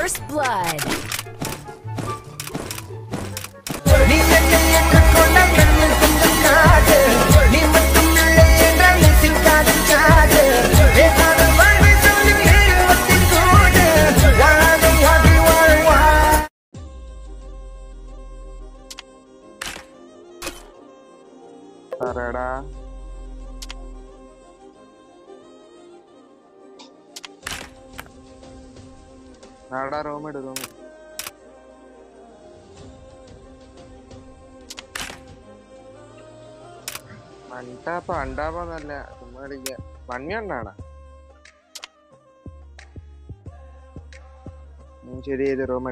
First blood. Parada. Nada, room. Manta, panda, panda. Tumhari kya? Banyan nada. Cheri is room.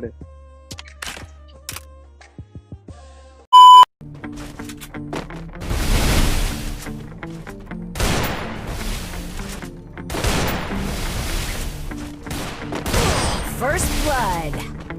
First blood.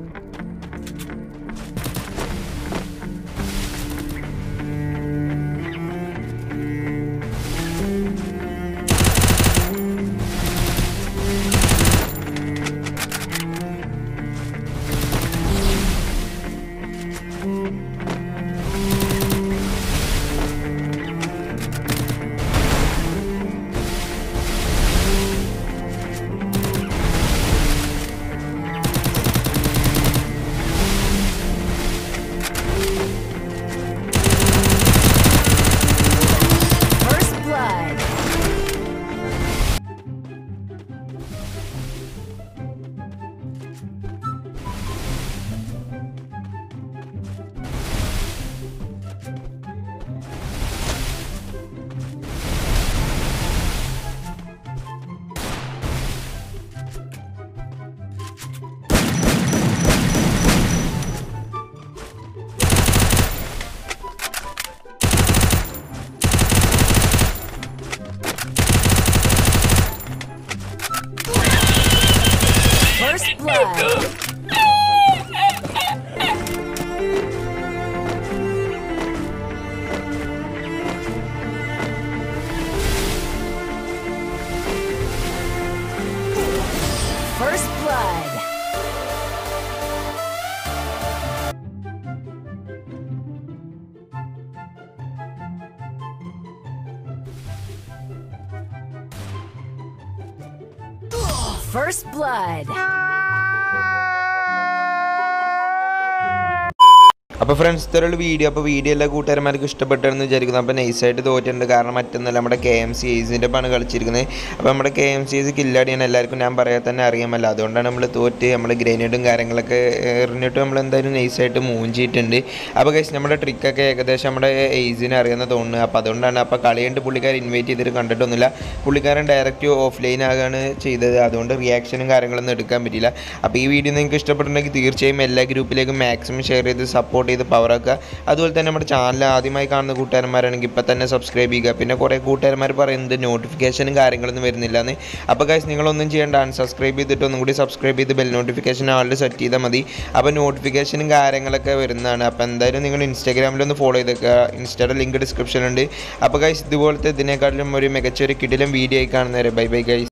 First blood. First blood. First blood. അപ്പോൾ friends ഇത്രയുള്ള video എല്ലാ കൂട്ടുകാരന്മാർക്ക് ഇഷ്ടപ്പെട്ടെന്ന് വിചാരിക്കുന്നു. അപ്പോൾ നൈസായിട്ട് തോറ്റിട്ടുണ്ട്. കാരണം മറ്റൊന്നല്ല, നമ്മുടെ KMC ഏസിൻ്റെ ആണ് കളിച്ചിരിക്കുന്നത്. അപ്പോൾ നമ്മുടെ KMC ഏസ് കില്ലാടിയാണ് എല്ലാവർക്കും ഞാൻ പറയാൻ തന്നെ അറിയാമല്ലോ. അതുകൊണ്ടാണ് നമ്മൾ തോറ്റ് നമ്മൾ ഗ്രനേഡും കാര്യങ്ങളൊക്കെ എറിഞ്ഞിട്ട് നമ്മൾ എന്തായാലും നൈസായിട്ട് മൂഞ്ചിയിട്ടുണ്ട്. അപ്പോൾ ഗൈസ് നമ്മുടെ ട്രിക്കൊക്കെ ഏകദേശം നമ്മുടെ ഏസിനെ അറിയാമെന്ന് തോന്നുന്നു. അപ്പോൾ അതുകൊണ്ടാണ് അപ്പോൾ കളിയുണ്ട് പുള്ളിക്കാരൻ ഇൻവൈറ്റ് ചെയ്തിട്ട് കണ്ടിട്ടൊന്നുമില്ല. പുള്ളിക്കാരൻ ഡയറക്റ്റ് ഓഫ്ലൈൻ ആകാണ് ചെയ്തത്. അതുകൊണ്ട് റിയാക്ഷനും കാര്യങ്ങളൊന്നും എടുക്കാൻ പറ്റില്ല. അപ്പോൾ ഈ വീഡിയോ നിങ്ങൾക്ക് ഇഷ്ടപ്പെട്ടിട്ടുണ്ടെങ്കിൽ തീർച്ചയായും എല്ലാ ഗ്രൂപ്പിലേക്കും മാക്സിമം ഷെയർ ചെയ്ത് സപ്പോർട്ട് ചെയ്ത് പവറാക്കുക. അതുപോലെ തന്നെ നമ്മുടെ ചാനൽ ആദ്യമായി കാണുന്ന കൂട്ടുകാരന്മാരാണെങ്കിൽ ഇപ്പം തന്നെ സബ്സ്ക്രൈബ് ചെയ്യുക. പിന്നെ കുറേ കൂട്ടുകാരന്മാർ പറയുന്നത് നോട്ടിഫിക്കേഷനും കാര്യങ്ങളൊന്നും വരുന്നില്ല എന്ന്. അപ്പോൾ ഗൈസ് നിങ്ങളൊന്നും ചെയ്യേണ്ട, അൺസബ്സ്ക്രൈബ് ചെയ്തിട്ട് ഒന്നും കൂടി സബ്സ്ക്രൈബ് ചെയ്ത് ബെൽ നോട്ടിഫിക്കേഷൻ ആളിൽ സെറ്റ് ചെയ്താൽ മതി. അപ്പോൾ നോട്ടിഫിക്കേഷനും കാര്യങ്ങളൊക്കെ വരുന്നതാണ്. അപ്പോൾ എന്തായാലും നിങ്ങൾ ഇൻസ്റ്റാഗ്രാമിലൊന്ന് ഫോളോ ചെയ്തേക്കുക. ഇൻസ്റ്റയുടെ ലിങ്ക് ഡിസ്ക്രിപ്ഷനുണ്ട്. അപ്പോൾ ഗൈസ് ഇതുപോലത്തെ ഇതിനേക്കാളും ഒരു മികച്ചൊരു കിടിലം വീഡിയോ ആയി കാണുന്നവരെ ബൈ ബൈ ഗൈസ്.